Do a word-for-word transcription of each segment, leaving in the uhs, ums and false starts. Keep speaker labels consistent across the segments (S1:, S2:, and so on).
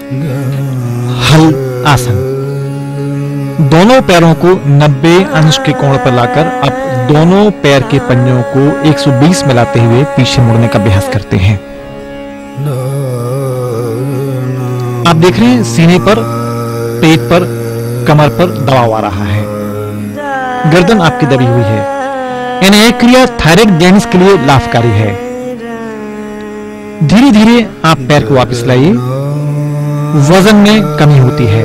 S1: हल आसन। दोनों पैरों को नब्बे अंश के कोण पर लाकर अब दोनों पैर के पंजों को एक सौ बीस मिलाते हुए पीछे मुड़ने का अभ्यास करते हैं। आप देख रहे हैं सीने पर, पेट पर, कमर पर दबाव आ रहा है, गर्दन आपकी दबी हुई है। यानी यह क्रिया थायराइड ग्लैंड्स के लिए लाभकारी है। धीरे धीरे आप पैर को वापस लाइए, वजन में कमी होती है।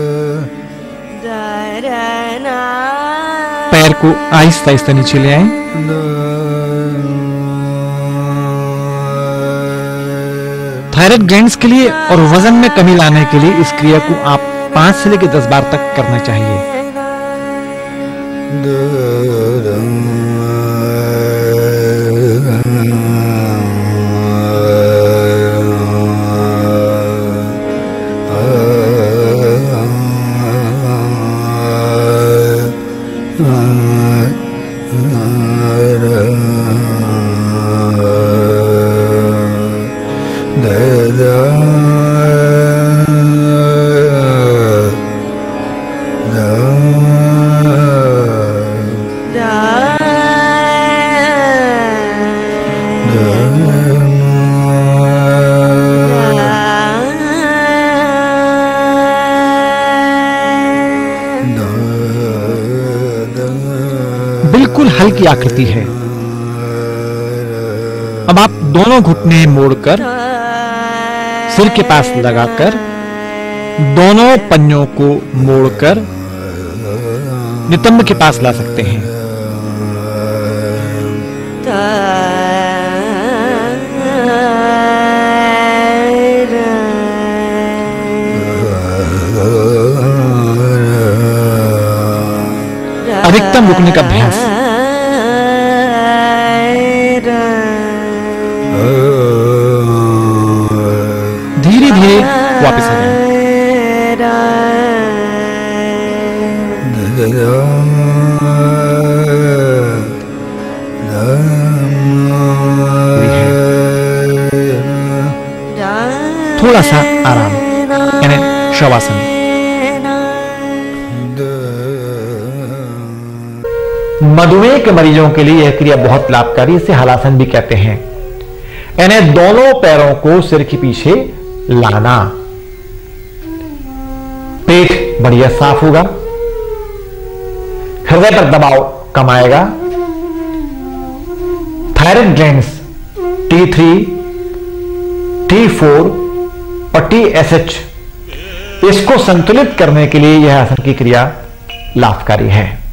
S1: पैर को आहिस्ता आहिस्ता नीचे ले आए। थायराइड ग्लैंड्स के लिए और वजन में कमी लाने के लिए इस क्रिया को आप पांच से लेकर दस बार तक करना चाहिए। बिल्कुल हल्की आकृति है। अब आप दोनों घुटने मोड़कर सिर के पास लगाकर दोनों पंजों को मोड़कर नितंब के पास ला सकते हैं। अधिकतम रुकने का अभ्यास। धीरे धीरे वापस आ जाए। थोड़ा सा आराम, यानी शवासन। मधुमेह के मरीजों के लिए यह क्रिया बहुत लाभकारी, इसे हलासन भी कहते हैं। यानी दोनों पैरों को सिर के पीछे लाना। पेट बढ़िया साफ होगा, हृदय पर दबाव कम आएगा। Thyroid glands T three, T four और टी एस एच, इसको संतुलित करने के लिए यह आसन की क्रिया लाभकारी है।